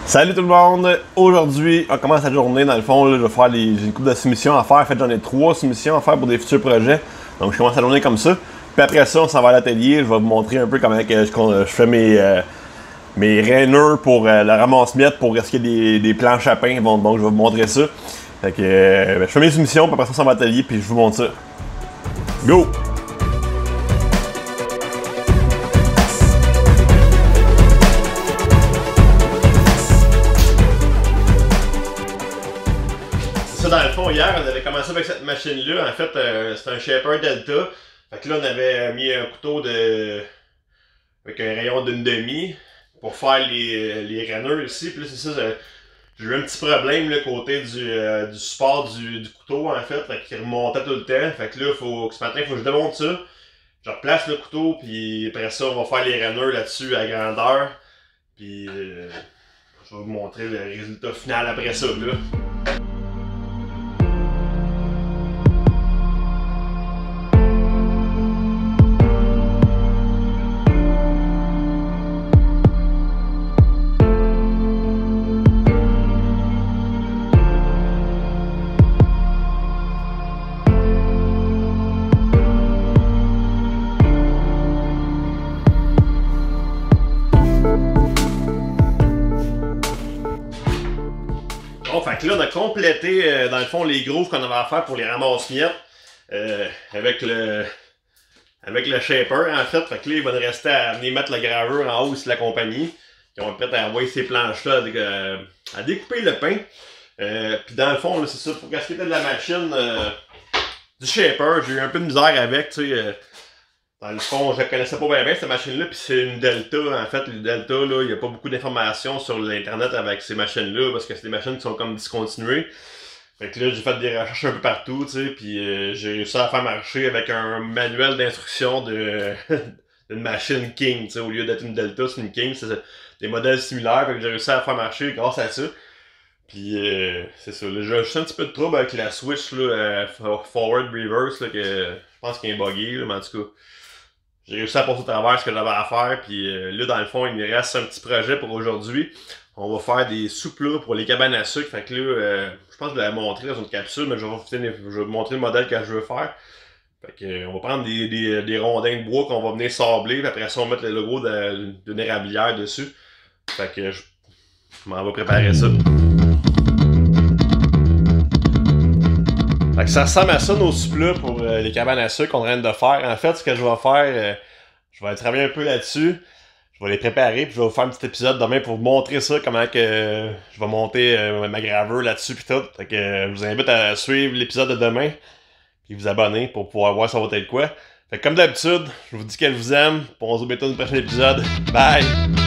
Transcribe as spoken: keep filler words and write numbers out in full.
Salut tout le monde! Aujourd'hui, on commence la journée. Dans le fond, là, je vais faire les... j'ai une couple de soumissions à faire. En fait, j'en ai trois soumissions à faire pour des futurs projets. Donc, je commence la journée comme ça. Puis après ça, on s'en va à l'atelier. Je vais vous montrer un peu comment que je, je fais mes, euh, mes rainures pour euh, le ramasse-miettes pour risquer des, des planches à pain. Bon, donc, je vais vous montrer ça. Fait que euh, ben, je fais mes soumissions, puis après ça, on s'en va à l'atelier, puis je vous montre ça. Go! Dans le fond, hier, on avait commencé avec cette machine-là. En fait, euh, c'est un Shaper Delta. Fait que là, on avait mis un couteau de avec un rayon d'une demi pour faire les, les rainures ici. Puis là, c'est ça, j'ai eu un petit problème là, côté du, euh, du support du, du couteau, en fait, fait qu'il remontait tout le temps. Fait que là, faut, ce matin, il faut que je démonte ça. Je replace le couteau, puis après ça, on va faire les rainures là-dessus à grandeur. Puis, euh, je vais vous montrer le résultat final après ça, là. Bon, fait que là, on a complété, euh, dans le fond, les grooves qu'on avait à faire pour les ramasse-miettes euh, avec le avec le shaper, en fait. Fait que là, il va nous rester à venir mettre la gravure en haut sur la compagnie. Ils vont être prêts à envoyer ces planches-là euh, à découper le pain. Euh, Puis dans le fond, c'est ça, pour casquer de la machine euh, du shaper, j'ai eu un peu de misère avec, tu sais. Euh, dans le fond, je ne connaissais pas bien, bien cette machine-là, puis c'est une Delta. En fait, le Delta, là, il n'y a pas beaucoup d'informations sur l'Internet avec ces machines-là, parce que c'est des machines qui sont comme discontinuées. Fait que là, j'ai fait des recherches un peu partout, tu sais, puis euh, j'ai réussi à faire marcher avec un manuel d'instruction de d'une machine King, tu sais, au lieu d'être une Delta, c'est une King, c'est des modèles similaires, fait que j'ai réussi à faire marcher grâce à ça. Puis euh, c'est ça, là, j'ai juste un petit peu de trouble avec la switch, là, euh, forward reverse, là, que je pense qu'il y a un buggy, là, mais en tout cas, j'ai réussi à passer au travers ce que j'avais à faire, puis euh, là, dans le fond, il me reste un petit projet pour aujourd'hui. On va faire des sous-plats pour les cabanes à sucre. Fait que là, euh, je pense que je l'avais montré dans une capsule, mais je vais, vous, je vais vous montrer le modèle que je veux faire. Fait que, euh, on va prendre des, des, des rondins de bois qu'on va venir sabler, puis après ça, on va mettre le logo d'une érablière dessus. Fait que je, je m'en vais préparer ça. Fait que ça ressemble à ça, nos sous-plats pour euh, les cabanes à sucre qu'on est en train de faire. En fait, ce que je vais faire, euh, je vais travailler un peu là-dessus. Je vais les préparer, puis je vais vous faire un petit épisode demain pour vous montrer ça, comment que euh, je vais monter euh, ma gravure là-dessus puis tout. Fait que euh, je vous invite à suivre l'épisode de demain, puis vous abonner pour pouvoir voir ça va être quoi. Fait que comme d'habitude, je vous dis qu'elle vous aime, puis on se revoit dans le prochain épisode. Bye!